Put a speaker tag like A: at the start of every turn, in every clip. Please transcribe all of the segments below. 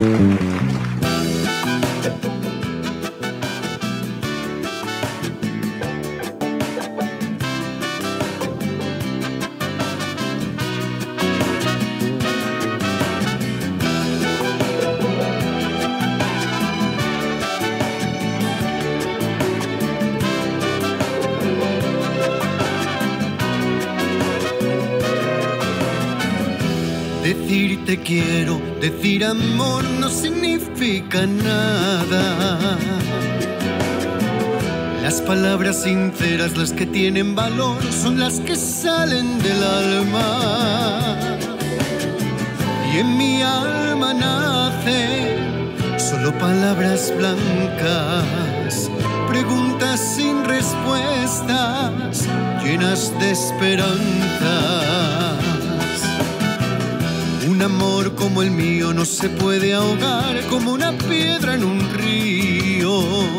A: Decir te quiero, decir amor no significa nada. Las palabras sinceras, las que tienen valor, son las que salen del alma. Y en mi alma nacen solo palabras blancas, preguntas sin respuestas, llenas de esperanza. Un amor como el mío no se puede ahogar como una piedra en un río.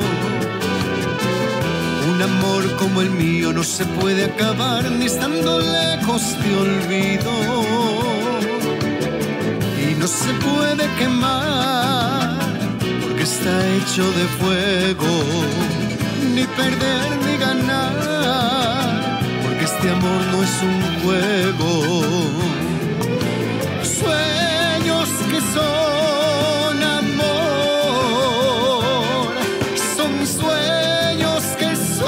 A: Un amor como el mío no se puede acabar ni estando lejos de olvido. Y no se puede quemar porque está hecho de fuego. Ni perder ni ganar porque este amor no es un juego. Sueños que son amor, son sueños que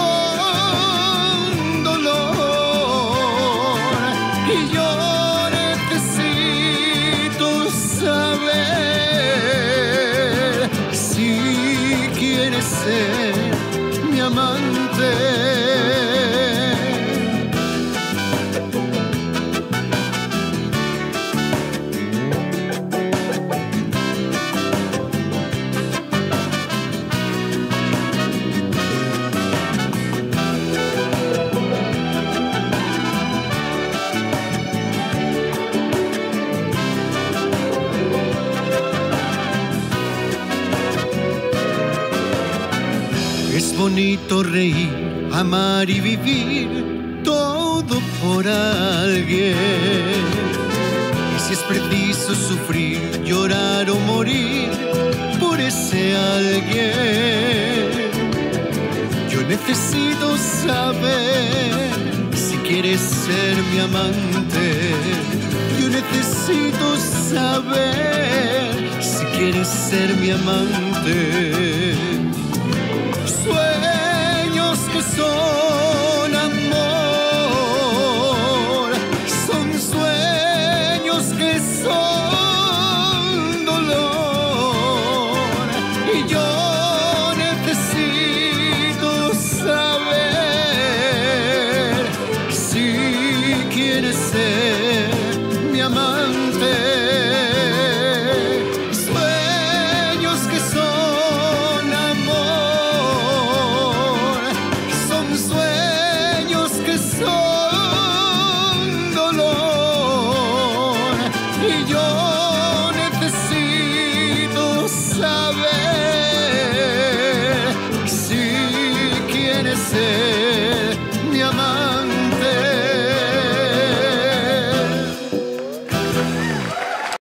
A: son dolor. Y yo necesito saber si quieres ser mi amante. Es bonito reír, amar y vivir, todo por alguien. Y si es preciso sufrir, llorar o morir por ese alguien. Yo necesito saber si quieres ser mi amante. Yo necesito saber si quieres ser mi amante. Sueños que son amor, son sueños que son dolor. Y yo necesito saber si quieres ser mi amante.